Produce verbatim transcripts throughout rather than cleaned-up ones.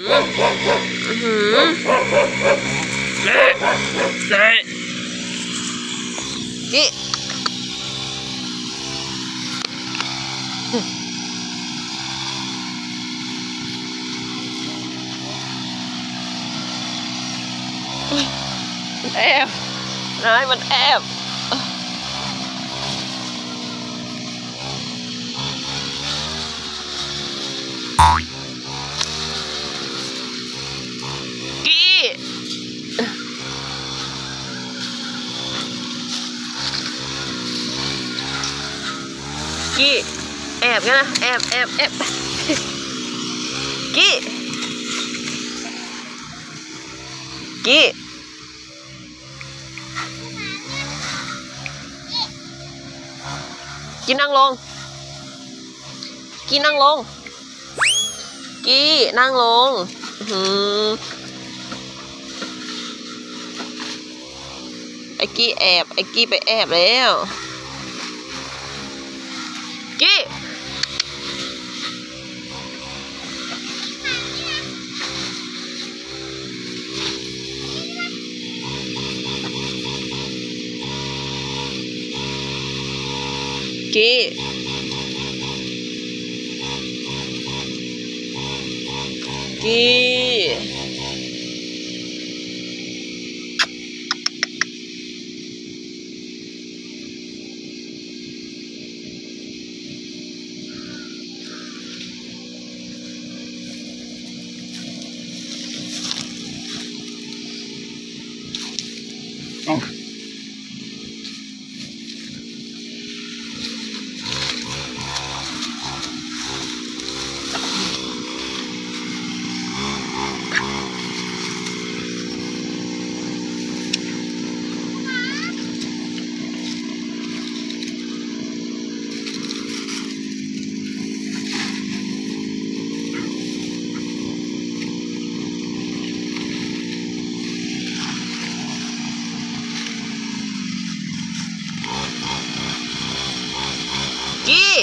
หืมแม่แม่กี้มันแอบนายมันแอบกี้กี้แอบกันนะแอบแอบแอบกี้กี้กี้นั่งลงกี้นั่งลงกี้นั่งลงหืมไอ้กี้แอบไอ้กี้ไปแอบแล้วกี้กี้กี้กี้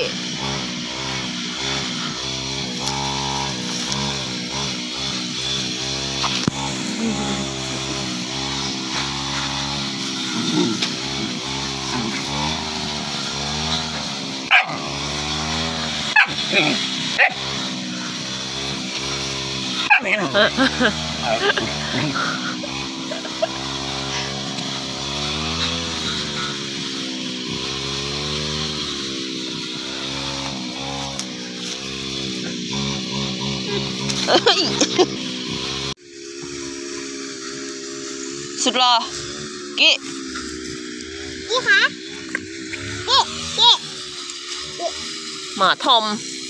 สุดหล่อกี้กี้คะกี้กี้หมาทอม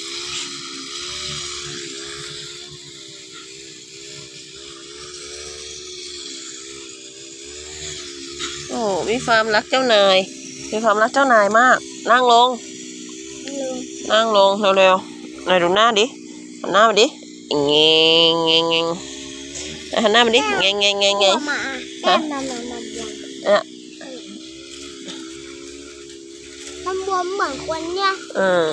โอ้มีความรักเจ้านายมีความรักเจ้านายมากนั่งลงนั่งลงเร็วๆนายดูหน้าดิหันหน้ามาดิเงี้ยเงี้ยเงี้ยหันหน้ามาดิเงี้ยเงี้ยเงี้ยเงี้ยฮะน้ำน้ำน้ำบวมอ่ะน้ำบวมเหมือนคนเนี่ยเออ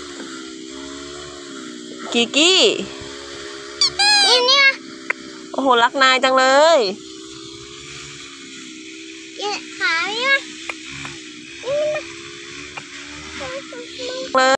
กีกี้อีเนี่ยโอ้โหรักนายจังเลยขาเนี่ย